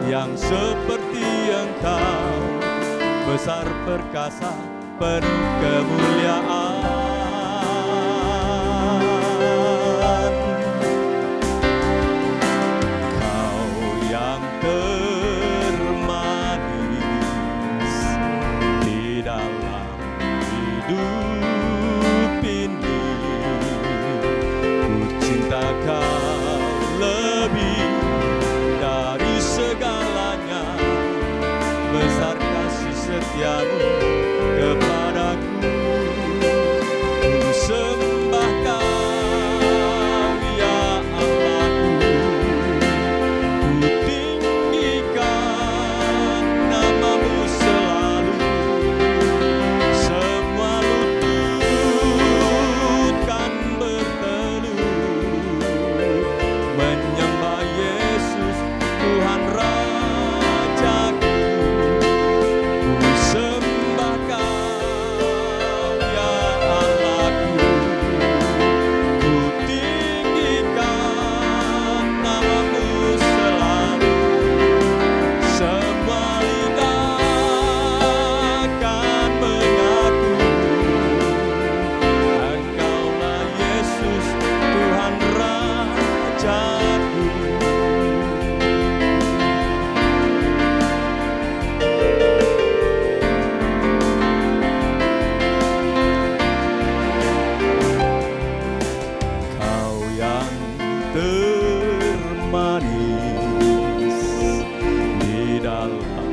yang seperti Engkau, besar perkasa penuh kemuliaan. Kau yang termanis di dalam hidup ini, ku cinta Kau lebih dari segalanya, besar kasih setiamu kepadaku. Ku sembah Kau ya Allahku, ku tinggikan namamu selalu. Semua lutut kan bertelut menyembah Yesus Tuhan Rajaku. Ku sembah Kau ya Allahku, ku tinggikan namamu selalu. Semua lidah akan mengaku, Engkaulah Yesus Tuhan Rajaku. Kau yang termanis di dalam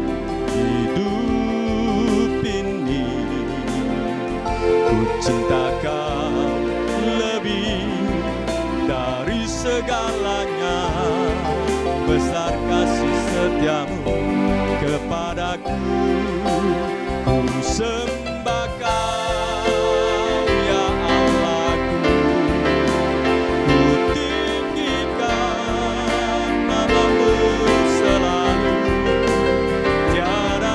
hidup ini, ku cinta Kau lebih dari segalanya, besar kasih setiamu kepadaku. Ku sembah Kau ya Allahku, ku tinggikan namamu selalu. Tiada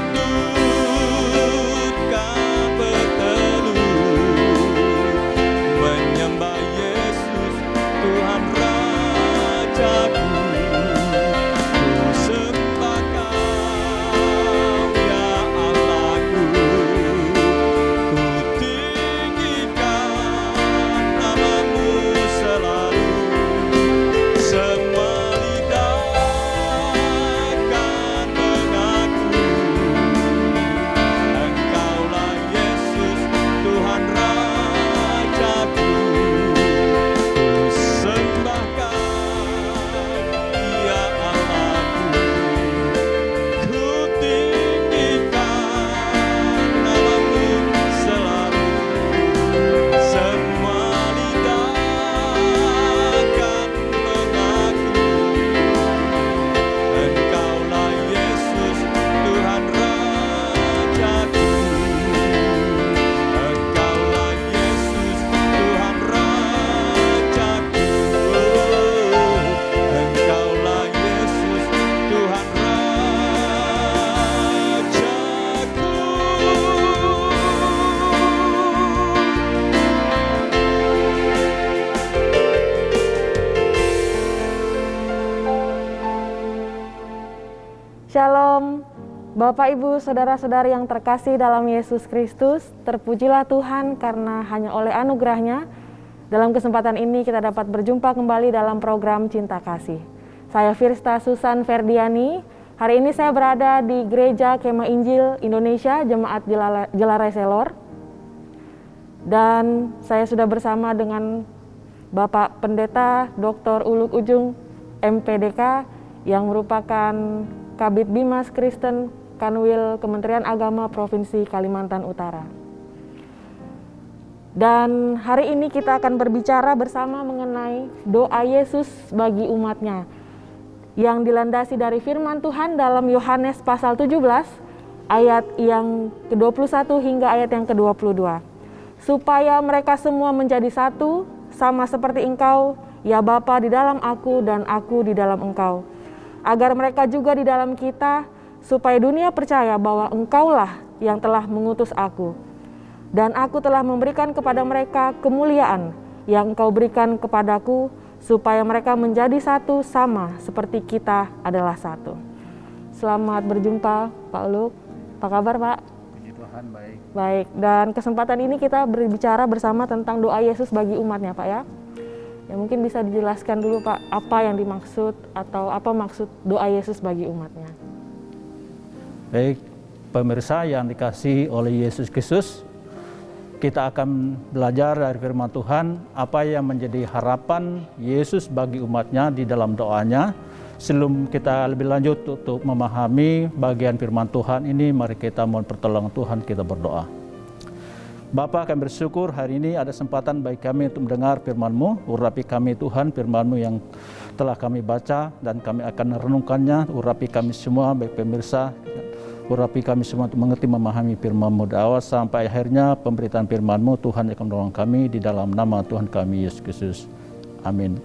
lutut kan bertelut menyembah Yesus Tuhan Rajaku. Ku sembah Kau ya Allahku, ku tinggikan namamu selalu. Semua lidah akan mengaku, Engkaulah Yesus Tuhan Rajaku. Ku sembah Kau ya Allahku, ku tinggikan namamu selalu. Semua lidah akan mengaku, Engkaulah Yesus Tuhan Rajaku. Engkaulah Yesus Tuhan Rajaku. Engkaulah Yesus Tuhan Rajaku. Shalom, Bapak Ibu Saudara-saudari yang terkasih dalam Yesus Kristus. Terpujilah Tuhan karena hanya oleh anugerah-Nya dalam kesempatan ini kita dapat berjumpa kembali dalam program Cinta Kasih. Saya Firsta Susan Ferdiani. Hari ini saya berada di Gereja Kemah Injil Indonesia Jemaat Jelarai Selor. Dan saya sudah bersama dengan Bapak Pendeta Dr. Uluk Ujung MPDK yang merupakan Kabid Bimas Kristen Kanwil Kementerian Agama Provinsi Kalimantan Utara. Dan hari ini kita akan berbicara bersama mengenai doa Yesus bagi umatnya yang dilandasi dari firman Tuhan dalam Yohanes pasal 17 ayat yang ke-21 hingga ayat yang ke-22. Supaya mereka semua menjadi satu, sama seperti Engkau, ya Bapa, di dalam aku dan aku di dalam Engkau. Agar mereka juga di dalam kita, supaya dunia percaya bahwa Engkaulah yang telah mengutus aku. Dan aku telah memberikan kepada mereka kemuliaan yang Engkau berikan kepadaku, supaya mereka menjadi satu sama seperti kita adalah satu. selamat berjumpa Pak Uluk. Apa kabar Pak? Puji Tuhan, baik. Baik, dan kesempatan ini kita berbicara bersama tentang doa Yesus bagi umatnya Pak ya. Ya mungkin bisa dijelaskan dulu Pak, apa yang dimaksud atau apa maksud doa Yesus bagi umatnya. Baik, pemirsa yang dikasihi oleh Yesus Kristus, kita akan belajar dari firman Tuhan apa yang menjadi harapan Yesus bagi umatnya di dalam doanya. Sebelum kita lebih lanjut untuk memahami bagian firman Tuhan ini, mari kita mohon pertolongan Tuhan, kita berdoa. Bapa, kami bersyukur hari ini ada kesempatan bagi kami untuk mendengar firman-Mu. Urapi kami Tuhan, firman-Mu yang telah kami baca dan kami akan renungkannya. Urapi kami semua, baik pemirsa, urapi kami semua untuk mengerti memahami firman-Mu dari awal sampai akhirnya pemberitaan firman-Mu. Tuhan yang akan menolong kami di dalam nama Tuhan kami Yesus Kristus. Amin.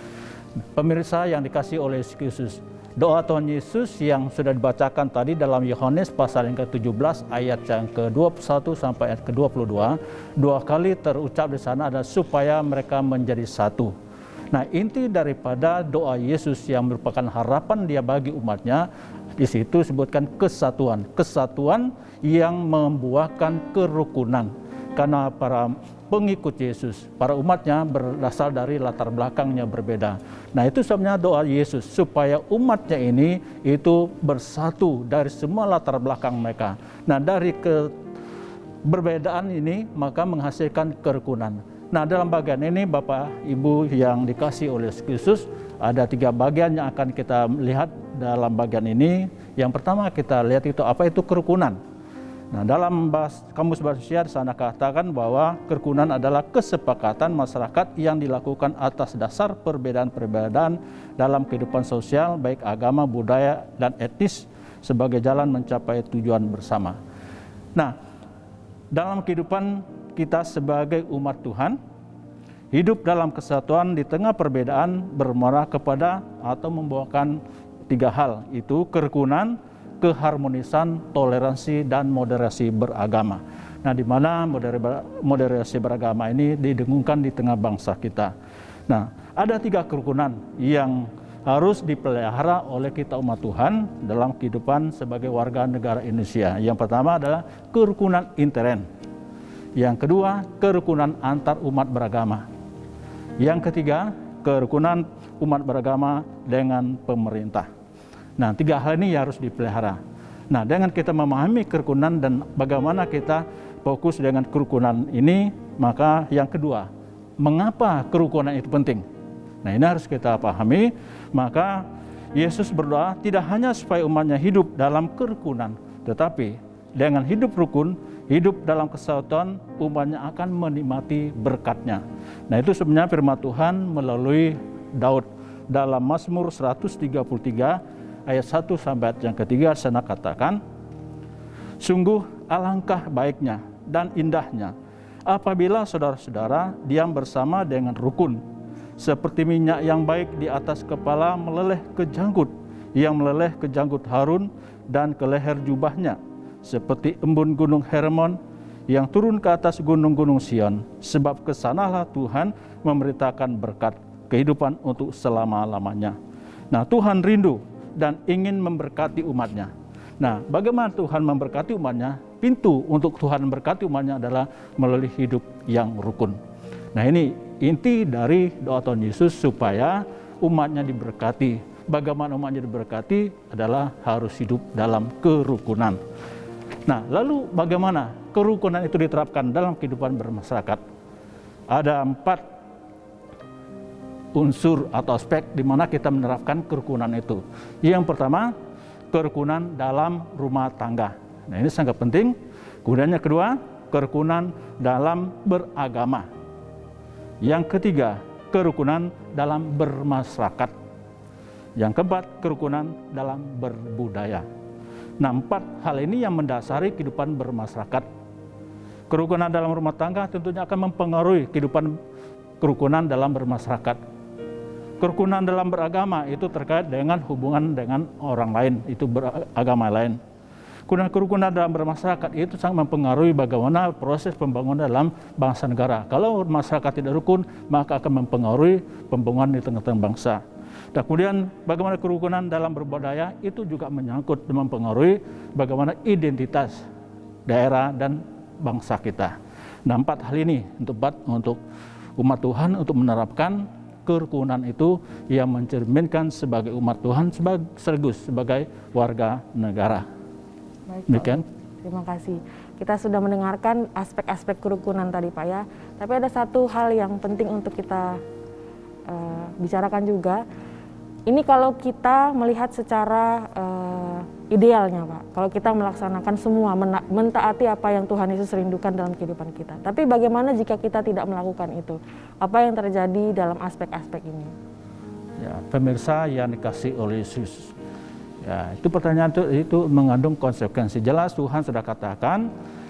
Pemirsa yang dikasihi oleh Yesus Kristus, doa Tuhan Yesus yang sudah dibacakan tadi dalam Yohanes pasal yang ke-17 ayat yang ke-21 sampai ayat ke-22, dua kali terucap di sana adalah supaya mereka menjadi satu. Nah, inti daripada doa Yesus yang merupakan harapan Dia bagi umatnya, di situ sebutkan kesatuan. Kesatuan yang membuahkan kerukunan. Karena para pengikut Yesus, para umatnya berasal dari latar belakangnya berbeda. Nah, itu sebenarnya doa Yesus supaya umatnya ini itu bersatu dari semua latar belakang mereka. Nah, dari keberbedaan ini maka menghasilkan kerukunan. Nah, dalam bagian ini Bapak Ibu yang dikasihi oleh Kristus, ada 3 bagian yang akan kita lihat dalam bagian ini. Yang pertama kita lihat itu apa itu kerukunan. Nah, dalam Kamus Bahasa Indonesia di sana katakan bahwa kerukunan adalah kesepakatan masyarakat yang dilakukan atas dasar perbedaan-perbedaan dalam kehidupan sosial, baik agama, budaya, dan etnis sebagai jalan mencapai tujuan bersama. Nah, dalam kehidupan kita sebagai umat Tuhan, hidup dalam kesatuan di tengah perbedaan bermuara kepada atau membawakan 3 hal, itu kerukunan, keharmonisan, toleransi, dan moderasi beragama. Nah, di mana moderasi beragama ini didengungkan di tengah bangsa kita. Nah, ada 3 kerukunan yang harus dipelihara oleh kita umat Tuhan dalam kehidupan sebagai warga negara Indonesia. Yang pertama adalah kerukunan intern. Yang kedua, kerukunan antar umat beragama. Yang ketiga, kerukunan umat beragama dengan pemerintah. Nah, 3 hal ini harus dipelihara. Nah, dengan kita memahami kerukunan dan bagaimana kita fokus dengan kerukunan ini, maka yang kedua, mengapa kerukunan itu penting? Nah, ini harus kita pahami. Maka Yesus berdoa tidak hanya supaya umatnya hidup dalam kerukunan, tetapi dengan hidup rukun, hidup dalam kesatuan, umatnya akan menikmati berkat-Nya. Nah, itu sebenarnya firman Tuhan melalui Daud dalam Mazmur 133 ayat 1 sampai ayat yang ketiga, sana katakan, sungguh alangkah baiknya dan indahnya apabila saudara-saudara diam bersama dengan rukun, seperti minyak yang baik di atas kepala meleleh ke janggut, yang meleleh ke janggut Harun dan ke leher jubahnya, seperti embun gunung Hermon yang turun ke atas gunung-gunung Sion, sebab kesanalah Tuhan memberitakan berkat kehidupan untuk selama-lamanya. Nah, Tuhan rindu dan ingin memberkati umatnya. Nah, bagaimana Tuhan memberkati umatnya? Pintu untuk Tuhan memberkati umatnya adalah melalui hidup yang rukun. Nah, ini inti dari doa Tuhan Yesus supaya umatnya diberkati. Bagaimana umatnya diberkati adalah harus hidup dalam kerukunan. Nah, lalu bagaimana kerukunan itu diterapkan dalam kehidupan bermasyarakat? Ada 4 unsur atau aspek di mana kita menerapkan kerukunan itu. Yang pertama, kerukunan dalam rumah tangga. Nah, ini sangat penting. Kemudian yang kedua, kerukunan dalam beragama. Yang ketiga, kerukunan dalam bermasyarakat. Yang keempat, kerukunan dalam berbudaya. Nah, 4 hal ini yang mendasari kehidupan bermasyarakat. Kerukunan dalam rumah tangga tentunya akan mempengaruhi kerukunan dalam bermasyarakat. Kerukunan dalam beragama itu terkait dengan hubungan dengan orang lain, itu beragama lain. Kerukunan dalam bermasyarakat itu sangat mempengaruhi bagaimana proses pembangunan dalam bangsa negara. Kalau masyarakat tidak rukun, maka akan mempengaruhi pembangunan di tengah-tengah bangsa. Dan kemudian bagaimana kerukunan dalam berbudaya itu juga menyangkut dan mempengaruhi bagaimana identitas daerah dan bangsa kita. Nah, 4 hal ini untuk umat Tuhan untuk menerapkan kerukunan itu yang mencerminkan sebagai umat Tuhan sekaligus sebagai warga negara. Baik, demikian. Terima kasih. Kita sudah mendengarkan aspek-aspek kerukunan tadi, Pak, ya. Tapi ada satu hal yang penting untuk kita bicarakan juga. Ini kalau kita melihat secara idealnya, Pak. Kalau kita melaksanakan semua, mentaati apa yang Tuhan Yesus rindukan dalam kehidupan kita. Tapi bagaimana jika kita tidak melakukan itu? Apa yang terjadi dalam aspek-aspek ini? Ya, pemirsa yang dikasih oleh Yesus. Ya, itu pertanyaan itu mengandung konsekuensi. Jelas Tuhan sudah katakan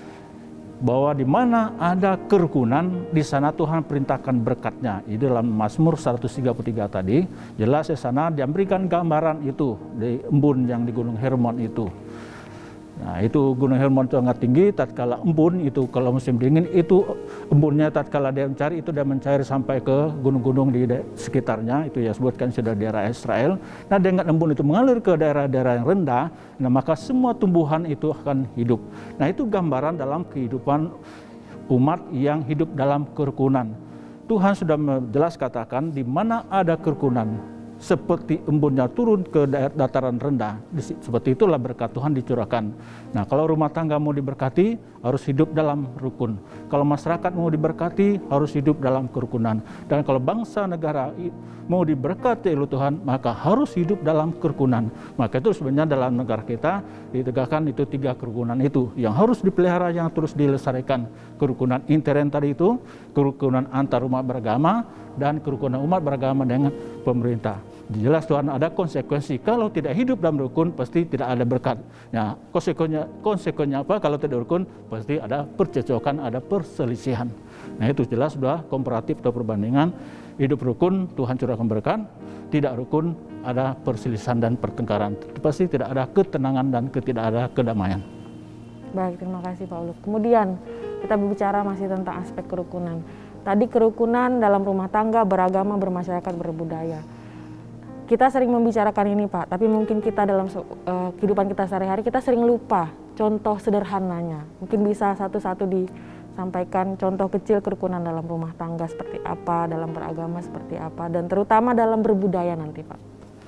bahwa di mana ada kerukunan, di sana Tuhan perintahkan berkat-Nya. Itu dalam Mazmur 133 tadi, jelas di sana diberikan gambaran itu di embun yang di Gunung Hermon itu. Nah, itu Gunung Hermon itu sangat tinggi, tatkala embun itu kalau musim dingin itu embunnya tatkala dia mencari itu dia mencair sampai ke gunung-gunung di sekitarnya, itu ya sebutkan sudah daerah Israel. Nah, dengan embun itu mengalir ke daerah-daerah yang rendah, nah maka semua tumbuhan itu akan hidup. Nah, itu gambaran dalam kehidupan umat yang hidup dalam kerukunan. Tuhan sudah jelas katakan di mana ada kerukunan, seperti embunnya turun ke dataran rendah, seperti itulah berkat Tuhan dicurahkan. Nah, kalau rumah tangga mau diberkati, harus hidup dalam rukun. Kalau masyarakat mau diberkati, harus hidup dalam kerukunan. Dan kalau bangsa negara mau diberkati oleh Tuhan, maka harus hidup dalam kerukunan. Maka itu sebenarnya dalam negara kita ditegakkan itu 3 kerukunan itu yang harus dipelihara, yang terus dilestarikan. Kerukunan intern tadi itu, kerukunan antar umat beragama, dan kerukunan umat beragama dengan pemerintah. Jelas Tuhan ada konsekuensi. Kalau tidak hidup dalam rukun, pasti tidak ada berkat. Nah, konsekuensinya apa? Kalau tidak rukun, pasti ada percecokan, ada perselisihan. Nah, itu jelas sudah komparatif atau perbandingan. Hidup rukun, Tuhan curahkan berkat. Tidak rukun, ada perselisihan dan pertengkaran. Pasti tidak ada ketenangan dan tidak ada kedamaian. Baik, terima kasih Pak Uluk. Kemudian kita berbicara masih tentang aspek kerukunan. Tadi kerukunan dalam rumah tangga, beragama, bermasyarakat, berbudaya. Kita sering membicarakan ini, Pak, tapi mungkin kita dalam kehidupan kita sehari-hari kita sering lupa contoh sederhananya. Mungkin bisa satu-satu disampaikan contoh kecil kerukunan dalam rumah tangga seperti apa, dalam beragama seperti apa, dan terutama dalam berbudaya nanti, Pak.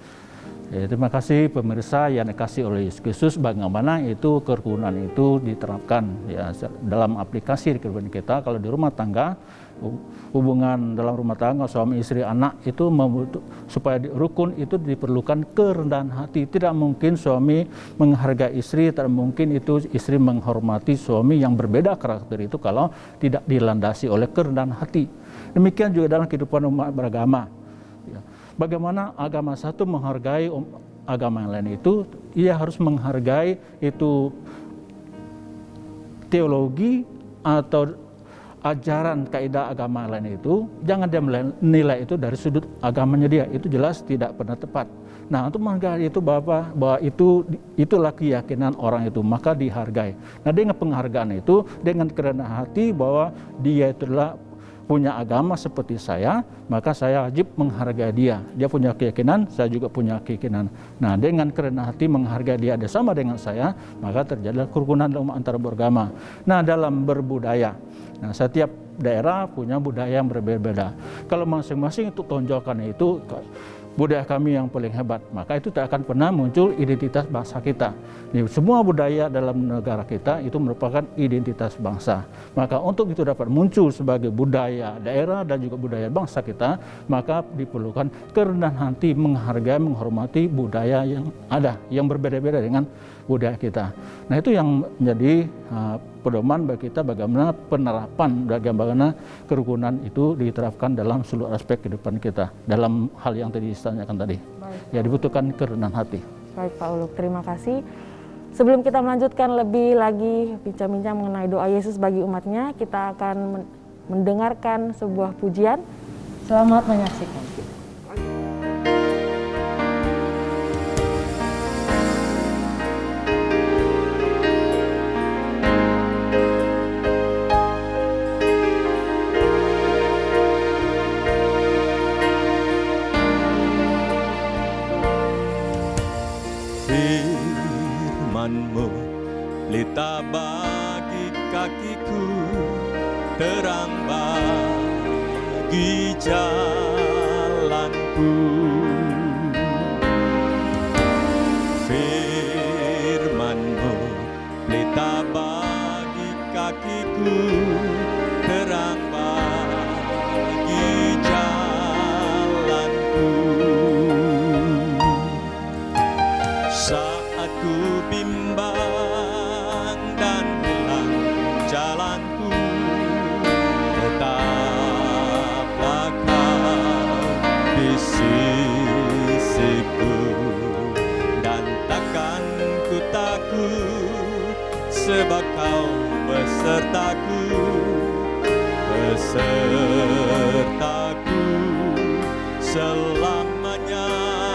Ya, terima kasih pemirsa yang dikasih oleh Yesus Kristus, bagaimana itu kerukunan itu diterapkan ya dalam aplikasi di kehidupan kita. Kalau di rumah tangga, hubungan dalam rumah tangga suami istri anak itu supaya rukun itu diperlukan kerendahan hati. Tidak mungkin suami menghargai istri, tidak mungkin itu istri menghormati suami yang berbeda karakter itu kalau tidak dilandasi oleh kerendahan hati. Demikian juga dalam kehidupan umat beragama. Bagaimana agama satu menghargai agama yang lain itu, ia harus menghargai itu teologi atau ajaran kaidah agama lain itu, jangan dia menilai itu dari sudut agamanya dia, itu jelas tidak pernah tepat. Nah, untuk menghargai itu bahwa itulah keyakinan orang itu, maka dihargai. Nah, dengan penghargaan itu, dengan kerendahan hati bahwa dia itulah punya agama seperti saya, maka saya wajib menghargai dia. Dia punya keyakinan, saya juga punya keyakinan. Nah, dengan kerendahan hati menghargai dia ada sama dengan saya, maka terjadilah kerukunan antara beragama. Nah, dalam berbudaya, nah setiap daerah punya budaya yang berbeda-beda. Kalau masing-masing itu tonjolkan itu budaya kami yang paling hebat, maka itu tak akan pernah muncul identitas bangsa kita. Semua budaya dalam negara kita itu merupakan identitas bangsa. Maka untuk itu dapat muncul sebagai budaya daerah dan juga budaya bangsa kita, maka diperlukan kerendahan hati menghargai, menghormati budaya yang ada, yang berbeda-beda dengan budaya kita. Nah, itu yang menjadi pedoman bagi kita bagaimana penerapan, bagaimana kerukunan itu diterapkan dalam seluruh aspek kehidupan kita dalam hal yang tadi ditanyakan tadi. Baik. Ya, dibutuhkan kerendahan hati. Baik Pak Uluk, terima kasih. Sebelum kita melanjutkan lebih lagi bincang-bincang mengenai doa Yesus bagi umatnya, kita akan mendengarkan sebuah pujian. Selamat menyaksikan. Firman-Mu pelita bagi kakiku, terang bagi jalanku. Firman-Mu pelita bagi kakiku, terang bagi jalanku. Saat ku bimbang dan hilang jalanku, tetaplah Kau di sisiku, dan takkan ku takut, sebab Kau besertaku, besertaku selamanya.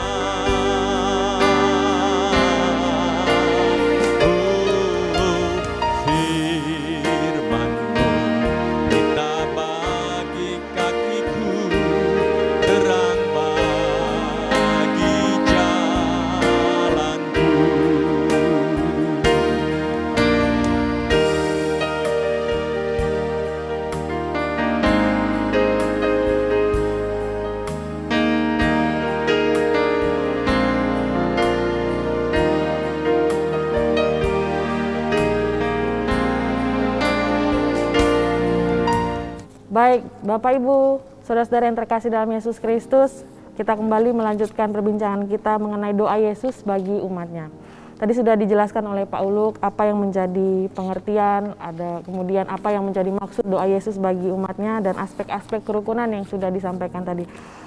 Baik, Bapak Ibu, saudara-saudara yang terkasih dalam Yesus Kristus, kita kembali melanjutkan perbincangan kita mengenai doa Yesus bagi umatnya. Tadi sudah dijelaskan oleh Pak Uluk apa yang menjadi pengertian, ada kemudian apa yang menjadi maksud doa Yesus bagi umatnya, dan aspek-aspek kerukunan yang sudah disampaikan tadi.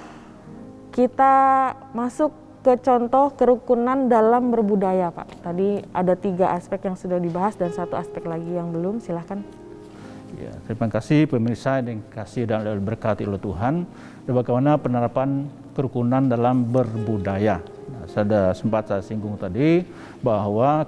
Kita masuk ke contoh kerukunan dalam berbudaya, Pak. Tadi ada 3 aspek yang sudah dibahas dan 1 aspek lagi yang belum, silahkan. Ya, terima kasih pemirsa yang kasih dan berkati oleh Tuhan. Bagaimana penerapan kerukunan dalam berbudaya. Nah, saya sempat saya singgung tadi bahwa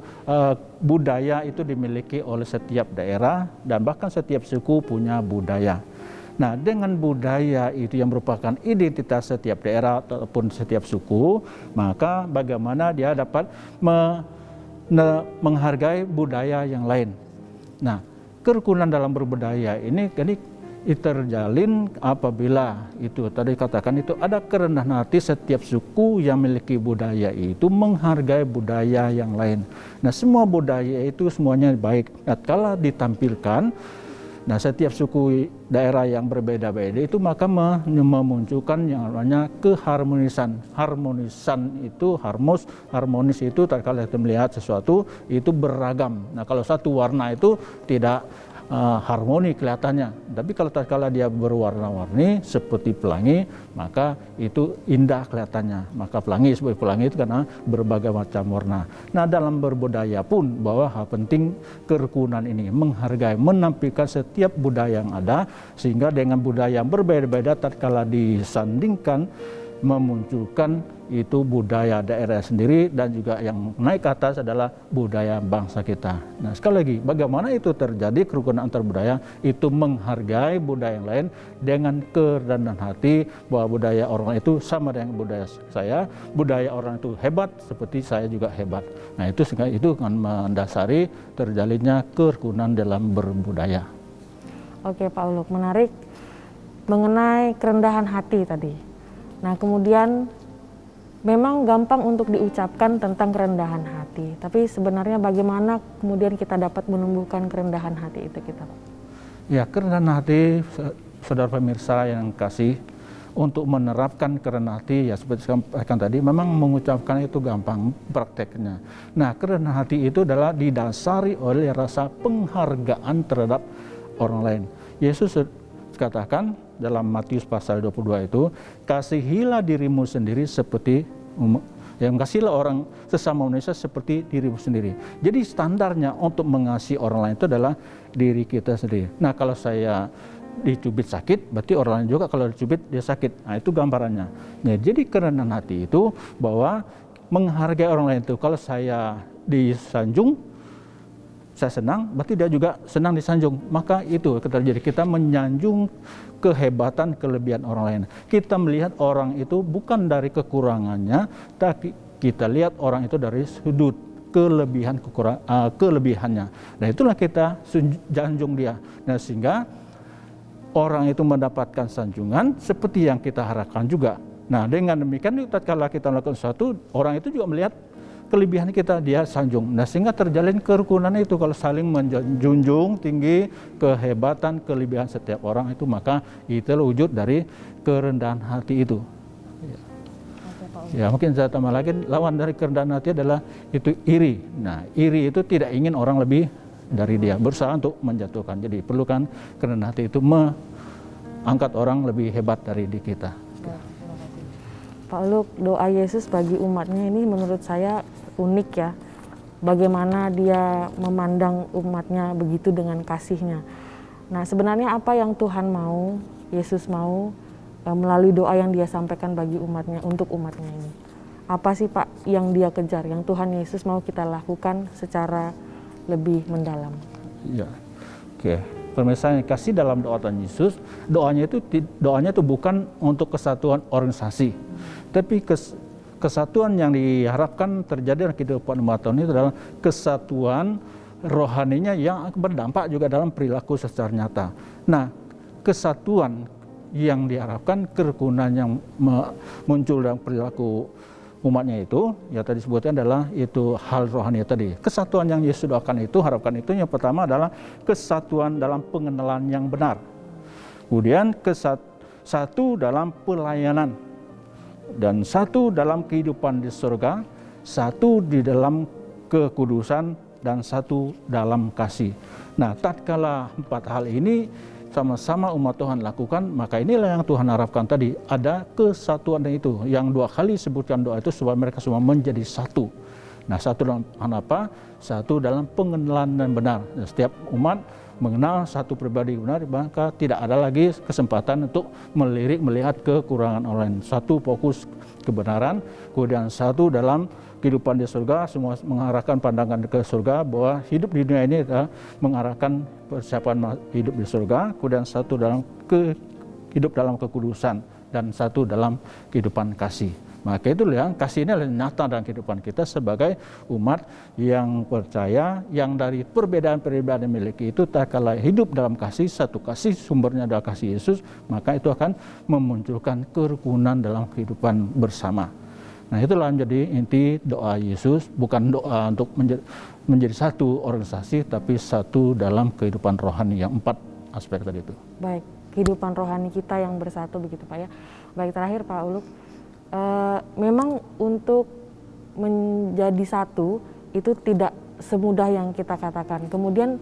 budaya itu dimiliki oleh setiap daerah dan bahkan setiap suku punya budaya. Nah, dengan budaya itu yang merupakan identitas setiap daerah ataupun setiap suku, maka bagaimana dia dapat menghargai budaya yang lain. Nah, kerukunan dalam berbudaya ini terjalin apabila itu tadi katakan itu ada kerendahan hati setiap suku yang memiliki budaya itu menghargai budaya yang lain. Nah, semua budaya itu semuanya baik. Nah, kalau ditampilkan, nah setiap suku daerah yang berbeda-beda itu maka memunculkan yang namanya keharmonisan. Harmonisan itu harmonis itu kalau kita melihat sesuatu itu beragam. Nah, kalau satu warna itu tidak harmoni kelihatannya. Tapi kalau dia berwarna-warni seperti pelangi, maka itu indah kelihatannya. Maka pelangi sebagai pelangi itu karena berbagai macam warna. Nah, dalam berbudaya pun bahwa hal penting kerukunan ini menghargai, menampilkan setiap budaya yang ada, sehingga dengan budaya yang berbeda-beda tatkala disandingkan memunculkan itu budaya daerah sendiri, dan juga yang naik ke atas adalah budaya bangsa kita. Nah, sekali lagi, bagaimana itu terjadi kerukunan antar budaya? Itu menghargai budaya yang lain dengan kerendahan hati bahwa budaya orang itu sama dengan budaya saya, budaya orang itu hebat seperti saya juga hebat. Nah, itu akan mendasari terjalinnya kerukunan dalam berbudaya. Oke, Pak Uluk, menarik mengenai kerendahan hati tadi. Nah, kemudian memang gampang untuk diucapkan tentang kerendahan hati, tapi sebenarnya bagaimana kemudian kita dapat menumbuhkan kerendahan hati itu kita, Pak? Ya, kerendahan hati, saudara pemirsa yang kasih, untuk menerapkan kerendahan hati, ya seperti saya sampaikan tadi, memang mengucapkan itu gampang prakteknya. Nah, kerendahan hati itu adalah didasari oleh rasa penghargaan terhadap orang lain. Yesus katakan dalam Matius pasal 22 itu, kasihilah dirimu sendiri seperti yang kasihlah orang sesama manusia seperti dirimu sendiri. Jadi standarnya untuk mengasihi orang lain itu adalah diri kita sendiri. Nah, kalau saya dicubit sakit, berarti orang lain juga kalau dicubit dia sakit. Nah, itu gambarannya. Nah, jadi kerendahan hati itu bahwa menghargai orang lain itu, kalau saya disanjung, saya senang, berarti dia juga senang disanjung. Maka itu terjadi, kita menyanjung kehebatan, kelebihan orang lain. Kita melihat orang itu bukan dari kekurangannya, tapi kita lihat orang itu dari sudut kelebihannya. Nah itulah kita sanjung dia. Nah sehingga orang itu mendapatkan sanjungan seperti yang kita harapkan juga. Nah dengan demikian tatkala kita melakukan sesuatu, orang itu juga melihat kelebihan kita, dia sanjung. Nah sehingga terjalin kerukunan itu. Kalau saling menjunjung tinggi kehebatan, kelebihan setiap orang itu, maka itulah wujud dari kerendahan hati itu. Ya mungkin saya tambah lagi, lawan dari kerendahan hati adalah itu iri. Nah iri itu tidak ingin orang lebih dari dia, berusaha untuk menjatuhkan. Jadi perlukan kerendahan hati itu mengangkat orang lebih hebat dari di kita. Pak Uluk, doa Yesus bagi umatnya ini menurut saya unik ya. Bagaimana dia memandang umatnya begitu dengan kasihnya. Nah sebenarnya apa yang Tuhan mau, Yesus mau melalui doa yang dia sampaikan bagi umatnya, untuk umatnya ini? Apa sih Pak yang dia kejar, yang Tuhan Yesus mau kita lakukan secara lebih mendalam? Ya, oke. Pemirsa yang kasih dalam doa Tuhan Yesus, doanya itu bukan untuk kesatuan organisasi, tapi kesatuan yang diharapkan terjadi dalam kehidupan umat Tuhan itu adalah kesatuan rohaninya yang berdampak juga dalam perilaku secara nyata. Nah, kesatuan yang diharapkan, kerukunan yang muncul dalam perilaku umatnya itu, ya tadi sebutnya adalah itu hal rohani tadi. Kesatuan yang Yesus doakan itu, harapkan itu yang pertama adalah kesatuan dalam pengenalan yang benar. Kemudian satu dalam pelayanan, dan satu dalam kehidupan di surga, satu di dalam kekudusan, dan satu dalam kasih. Nah, tatkala 4 hal ini sama-sama umat Tuhan lakukan, maka inilah yang Tuhan harapkan tadi, ada kesatuan itu. Yang 2 kali sebutkan doa itu supaya mereka semua menjadi satu. Nah, satu dalam apa? Satu dalam pengenalan dan benar. Nah, setiap umat mengenal satu pribadi benar, maka tidak ada lagi kesempatan untuk melirik melihat kekurangan orang lain. Satu fokus kebenaran, kemudian satu dalam kehidupan di surga, semua mengarahkan pandangan ke surga, bahwa hidup di dunia ini adalah mengarahkan persiapan hidup di surga, kemudian satu dalam hidup dalam kekudusan, dan satu dalam kehidupan kasih. Maka itu yang kasih ini adalah nyata dalam kehidupan kita sebagai umat yang percaya, yang dari perbedaan-perbedaan yang miliki itu, tatkala hidup dalam kasih, satu kasih, sumbernya adalah kasih Yesus, maka itu akan memunculkan kerukunan dalam kehidupan bersama. Nah itulah menjadi inti doa Yesus, bukan doa untuk menjadi satu organisasi, tapi satu dalam kehidupan rohani yang 4 aspek tadi itu. Baik, kehidupan rohani kita yang bersatu begitu Pak ya. Baik, terakhir Pak Uluk, memang untuk menjadi satu itu tidak semudah yang kita katakan. Kemudian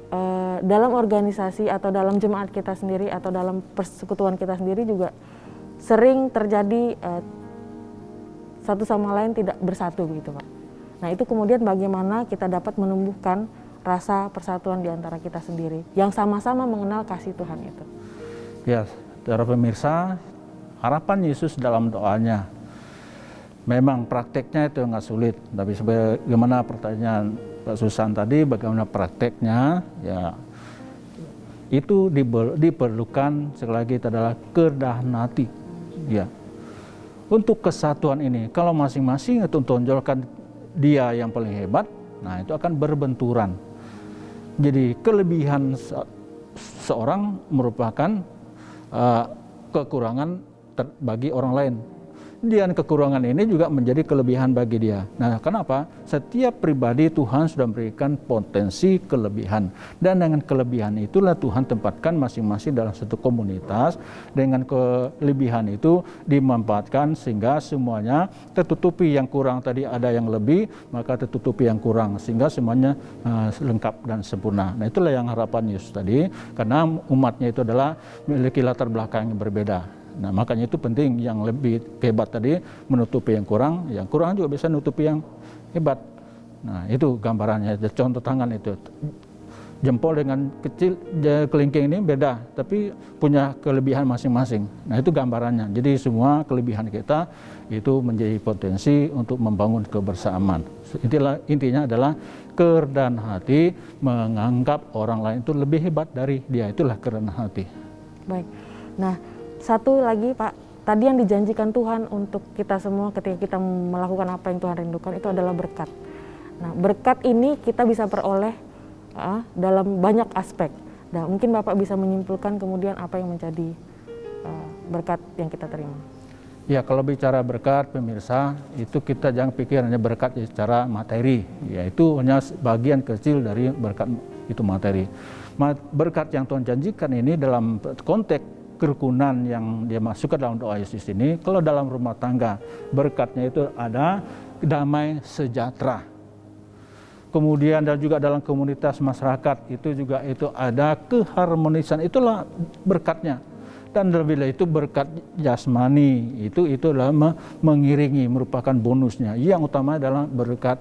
dalam organisasi atau dalam jemaat kita sendiri atau dalam persekutuan kita sendiri juga sering terjadi satu sama lain tidak bersatu begitu Pak. Nah itu kemudian bagaimana kita dapat menumbuhkan rasa persatuan di antara kita sendiri yang sama-sama mengenal kasih Tuhan itu. Ya, para pemirsa, harapan Yesus dalam doanya memang prakteknya itu nggak sulit, tapi bagaimana pertanyaan Pak Susan tadi, bagaimana prakteknya, ya itu diperlukan sekali lagi itu adalah kerendahan hati, ya. Untuk kesatuan ini, kalau masing-masing itu tonjolkan dia yang paling hebat, nah itu akan berbenturan. Jadi kelebihan seorang merupakan kekurangan bagi orang lain. Dan kekurangan ini juga menjadi kelebihan bagi dia. Nah, kenapa? Setiap pribadi Tuhan sudah memberikan potensi kelebihan. Dan dengan kelebihan itulah Tuhan tempatkan masing-masing dalam satu komunitas. Dengan kelebihan itu dimanfaatkan sehingga semuanya tertutupi. Yang kurang tadi ada yang lebih, maka tertutupi yang kurang. Sehingga semuanya lengkap dan sempurna. Nah, itulah yang harapan Yesus tadi. Karena umatnya itu adalah memiliki latar belakang yang berbeda. Nah, makanya itu penting, yang lebih hebat tadi menutupi yang kurang juga bisa menutupi yang hebat. Nah, itu gambarannya, contoh tangan itu. Jempol dengan kecil, kelingking ini beda, tapi punya kelebihan masing-masing. Nah, itu gambarannya. Jadi semua kelebihan kita itu menjadi potensi untuk membangun kebersamaan. Intinya adalah kerendahan hati, menganggap orang lain itu lebih hebat dari dia. Itulah kerendahan hati. Baik. Nah, satu lagi Pak, tadi yang dijanjikan Tuhan untuk kita semua ketika kita melakukan apa yang Tuhan rindukan itu adalah berkat. Nah, berkat ini kita bisa peroleh dalam banyak aspek. Nah, mungkin Bapak bisa menyimpulkan kemudian apa yang menjadi berkat yang kita terima. Ya, kalau bicara berkat, pemirsa, itu kita jangan pikir hanya berkat secara materi, yaitu hanya bagian kecil dari berkat itu materi. Berkat yang Tuhan janjikan ini dalam konteks kerukunan yang dia masukkan dalam doa Yesus ini, kalau dalam rumah tangga, berkatnya itu ada damai sejahtera. Kemudian dan juga dalam komunitas masyarakat itu juga itu ada keharmonisan, itulah berkatnya. Dan lebih itu berkat jasmani, itu adalah mengiringi, merupakan bonusnya. Yang utama adalah berkat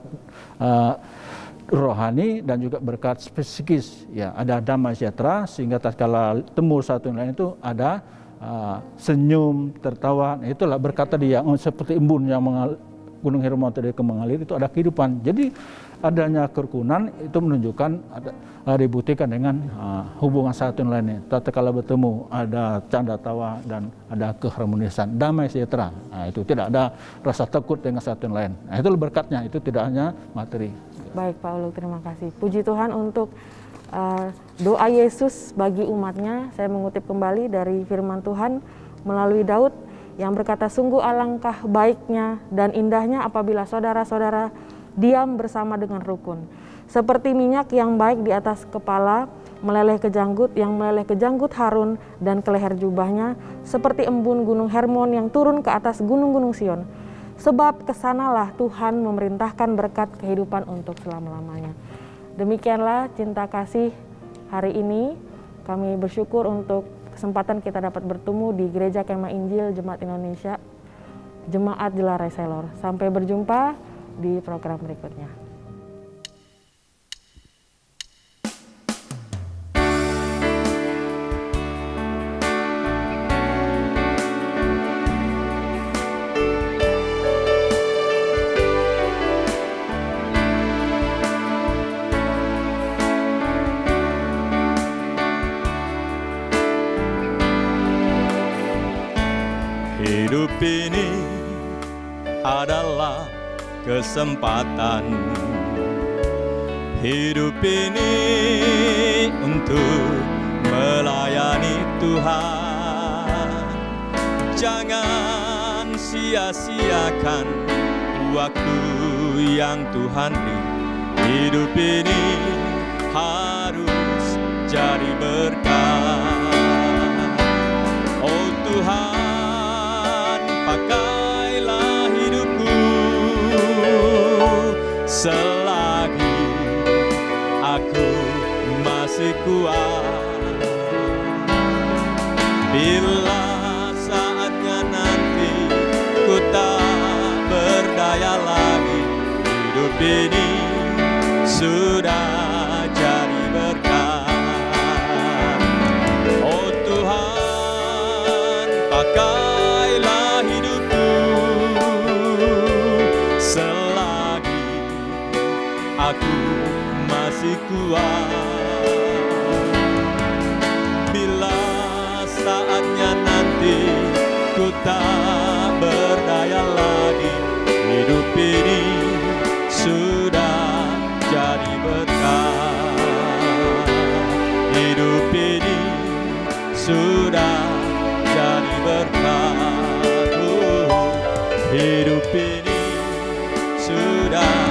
rohani dan juga berkat psikis. Ya, ada damai sejahtera sehingga tatkala temu satu lain itu ada senyum, tertawa. Nah, itulah berkat tadi yang seperti embun yang Gunung Hermon tadi mengalir, itu ada kehidupan. Jadi adanya kerukunan itu menunjukkan dibuktikan dengan hubungan satu lainnya. Tatkala bertemu ada canda tawa dan ada keharmonisan, damai sejahtera. Nah, itu tidak ada rasa takut dengan satu lain. Nah, itu berkatnya, itu tidak hanya materi. Baik Pak Uluk, terima kasih. Puji Tuhan untuk doa Yesus bagi umatnya. Saya mengutip kembali dari firman Tuhan melalui Daud yang berkata, sungguh alangkah baiknya dan indahnya apabila saudara-saudara diam bersama dengan rukun. Seperti minyak yang baik di atas kepala, meleleh ke janggut, yang meleleh ke janggut Harun dan ke leher jubahnya, seperti embun gunung Hermon yang turun ke atas gunung-gunung Sion. Sebab kesanalah Tuhan memerintahkan berkat kehidupan untuk selama-lamanya. Demikianlah cinta kasih hari ini. Kami bersyukur untuk kesempatan kita dapat bertemu di Gereja Kemah Injil Jemaat Indonesia, Jemaat Jelarai Selor. Sampai berjumpa di program berikutnya. Hidup ini adalah kesempatan. Hidup ini untuk melayani Tuhan. Jangan sia-siakan waktu yang Tuhan beri. Hidup ini harus jadi berkat. Oh Tuhan, pakailah hidupku selagi aku masih kuat. Bila saatnya nanti ku tak berdaya lagi, hidup ini sudah jadi berkat. Oh Tuhan, pakailah hidupku selagi aku masih kuat. Bila saatnya nanti ku tak berdaya lagi, hidup ini sudah jadi berkat. Hidup ini sudah jadi berkat. Hidup ini sudah